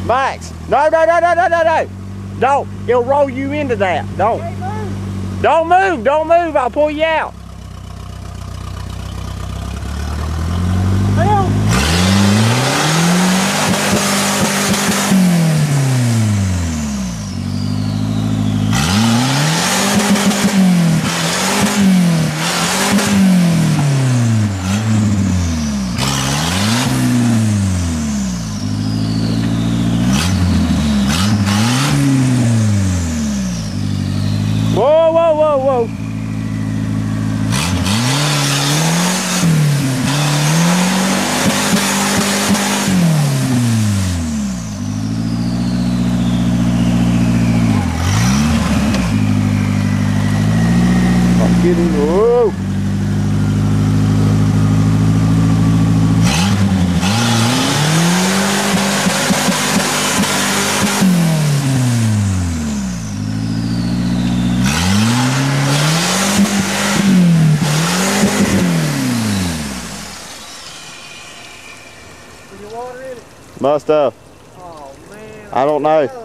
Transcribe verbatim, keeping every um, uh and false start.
Max, no, no, no, no, no, no, no. Don't. It'll roll you into that. Don't. Don't move. Don't move. I'll pull you out. Help. Whoa, whoa, whoa, whoa. I'm getting, whoa. Must have. Oh man. I don't know.